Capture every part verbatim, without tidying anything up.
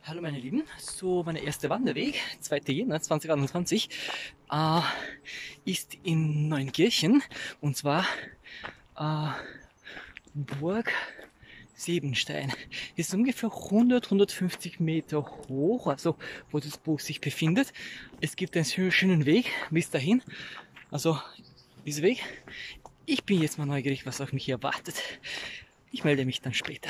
Hallo meine Lieben, so mein erster Wanderweg, zweiter Jänner zweitausendeinundzwanzig, äh, ist in Neunkirchen, und zwar äh, Burg Sebenstein. Ist ungefähr hundert, hundertfünfzig Meter hoch, also wo das Burg sich befindet. Es gibt einen schönen Weg bis dahin, also dieser Weg. Ich bin jetzt mal neugierig, was auf mich erwartet. Ich melde mich dann später.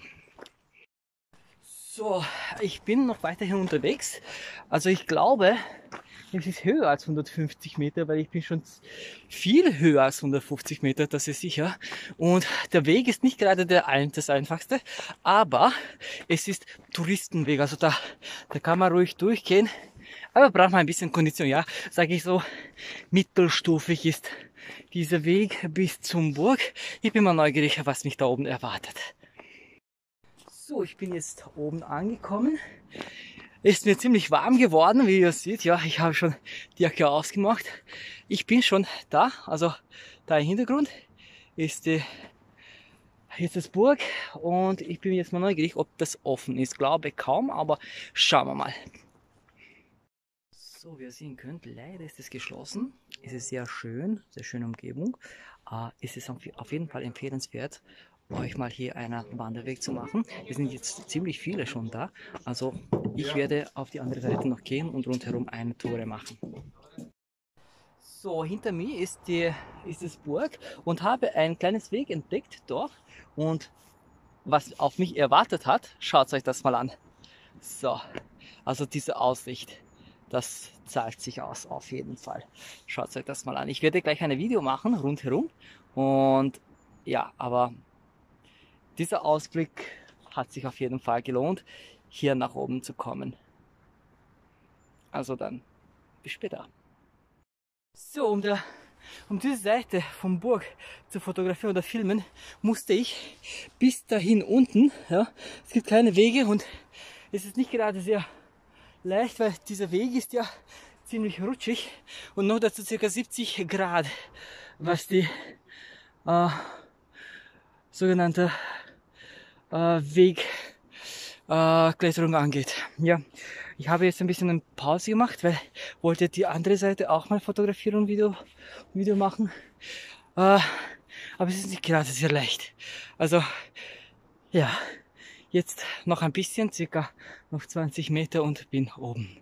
So, ich bin noch weiterhin unterwegs. Also ich glaube, es ist höher als hundertfünfzig Meter, weil ich bin schon viel höher als hundertfünfzig Meter, das ist sicher. Und der Weg ist nicht gerade der ein, das einfachste, aber es ist Touristenweg, also da, da kann man ruhig durchgehen. Aber braucht man ein bisschen Kondition, ja, sage ich so, mittelstufig ist dieser Weg bis zum Burg. Ich bin mal neugierig, was mich da oben erwartet. So, ich bin jetzt oben angekommen. Ist mir ziemlich warm geworden, wie ihr seht. Ja, ich habe schon die Jacke ausgemacht. Ich bin schon da, also da im Hintergrund ist die, jetzt das Burg und ich bin jetzt mal neugierig, ob das offen ist. Glaube kaum, aber schauen wir mal. So, wie ihr sehen könnt, leider ist es geschlossen. Es ist sehr schön, sehr schöne Umgebung. Äh, es ist auf jeden Fall empfehlenswert, euch mal hier einen Wanderweg zu machen. Wir sind jetzt ziemlich viele schon da, also ich werde auf die andere Seite noch gehen und rundherum eine Tour machen. So, hinter mir ist die ist das Burg und habe ein kleines Weg entdeckt dort, und was auf mich erwartet hat, schaut euch das mal an. So, also diese Aussicht, das zahlt sich aus auf jeden Fall. Schaut euch das mal an. Ich werde gleich ein Video machen rundherum, und ja, aber dieser Ausblick hat sich auf jeden Fall gelohnt, hier nach oben zu kommen. Also dann, bis später. So, um, der, um diese Seite vom Burg zu fotografieren oder filmen, musste ich bis dahin unten. Ja, es gibt kleine Wege und es ist nicht gerade sehr leicht, weil dieser Weg ist ja ziemlich rutschig und noch dazu ca. siebzig Grad, was die äh, sogenannte Wegkletterung äh, angeht. Ja, ich habe jetzt ein bisschen eine Pause gemacht, weil ich wollte die andere Seite auch mal fotografieren und Video, Video machen. Äh, aber es ist nicht gerade sehr leicht. Also ja, jetzt noch ein bisschen, circa noch zwanzig Meter und bin oben.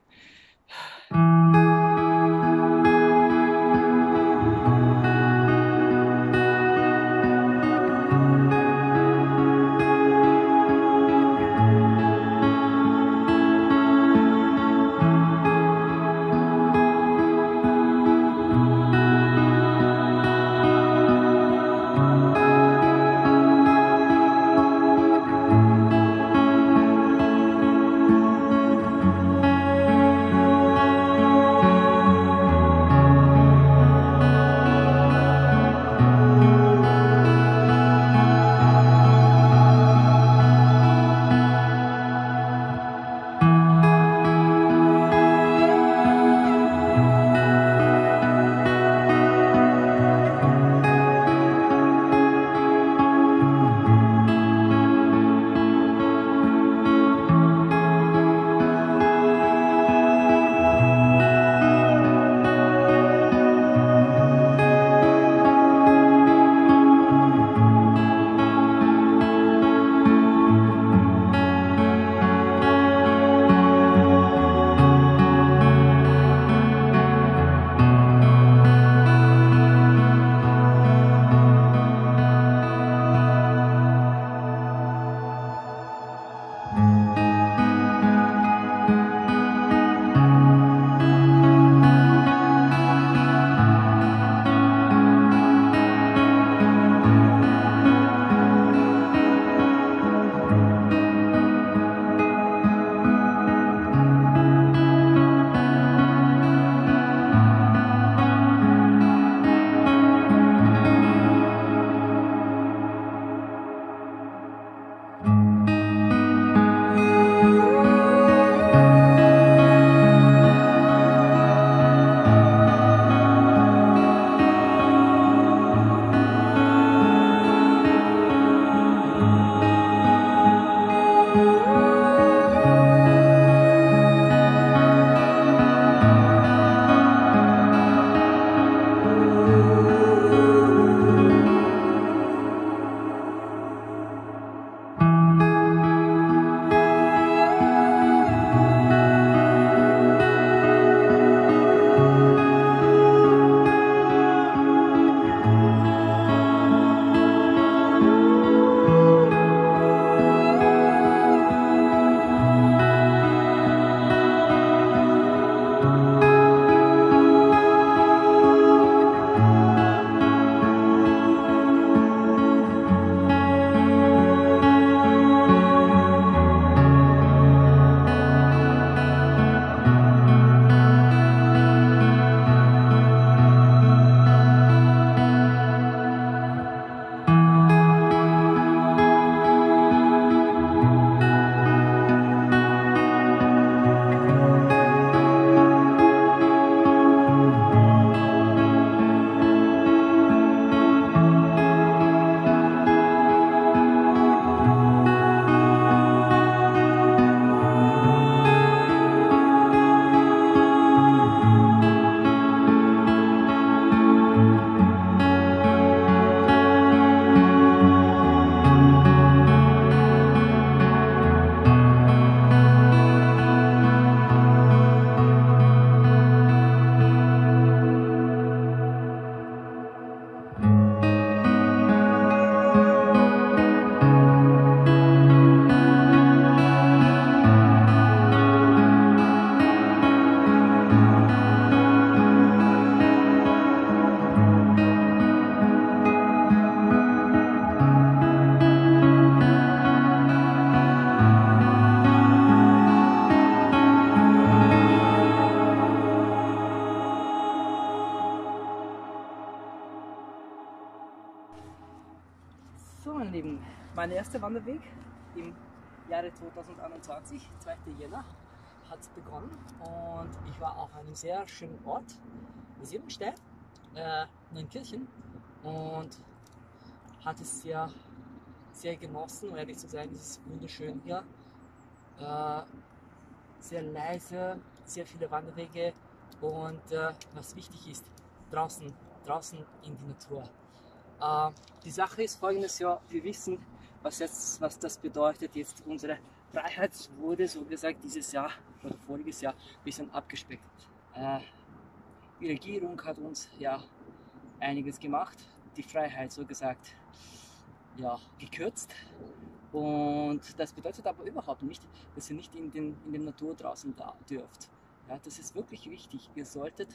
mein erster Wanderweg im Jahre zweitausendeinundzwanzig, zweiter Jänner, hat begonnen und ich war auf einem sehr schönen Ort, Siebenstein, äh, Neunkirchen, und hatte es sehr, sehr genossen, um ehrlich zu sein. Es ist wunderschön hier, äh, sehr leise, sehr viele Wanderwege und äh, was wichtig ist, draußen, draußen in die Natur. Äh, die Sache ist folgendes: ja, wir wissen, was jetzt, was das bedeutet. Jetzt unsere Freiheit wurde, so gesagt, dieses Jahr oder voriges Jahr ein bisschen abgespeckt. Äh, die Regierung hat uns ja einiges gemacht, die Freiheit, so gesagt, ja, gekürzt. Und das bedeutet aber überhaupt nicht, dass ihr nicht in den, in der Natur draußen da dürft. Ja, das ist wirklich wichtig. Ihr solltet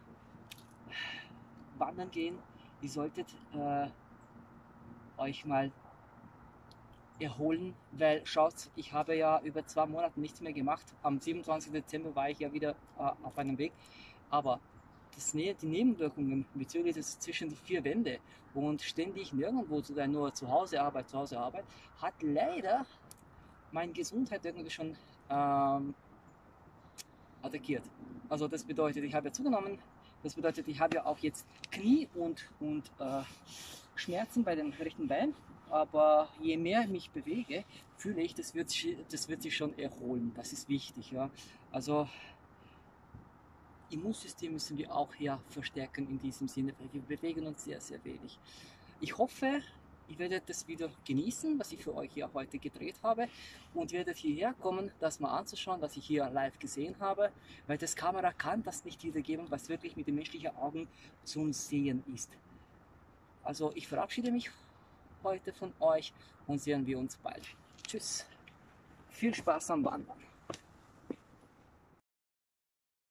wandern gehen, ihr solltet äh, euch mal erholen, weil schaut, ich habe ja über zwei Monate nichts mehr gemacht. Am siebenundzwanzigsten Dezember war ich ja wieder äh, auf einem Weg, aber das, die Nebenwirkungen bezüglich des zwischen die vier Wände und ständig nirgendwo zu sein, nur zu Hause Arbeit, zu Hause Arbeit, hat leider meine Gesundheit irgendwie schon ähm, attackiert. Also das bedeutet, ich habe ja zugenommen, das bedeutet, ich habe ja auch jetzt Knie und, und äh, Schmerzen bei den rechten Beinen, aber je mehr ich mich bewege, fühle ich, das wird, das wird sich schon erholen. Das ist wichtig. Ja. Also Immunsystem müssen wir auch hier verstärken in diesem Sinne, weil wir bewegen uns sehr, sehr wenig. Ich hoffe, ihr werdet das Video genießen, was ich für euch hier heute gedreht habe, und werdet hierher kommen, das mal anzuschauen, was ich hier live gesehen habe, weil das Kamera kann das nicht wiedergeben, was wirklich mit den menschlichen Augen zum Sehen ist. Also ich verabschiede mich heute von euch und sehen wir uns bald. Tschüss. Viel Spaß am Wandern.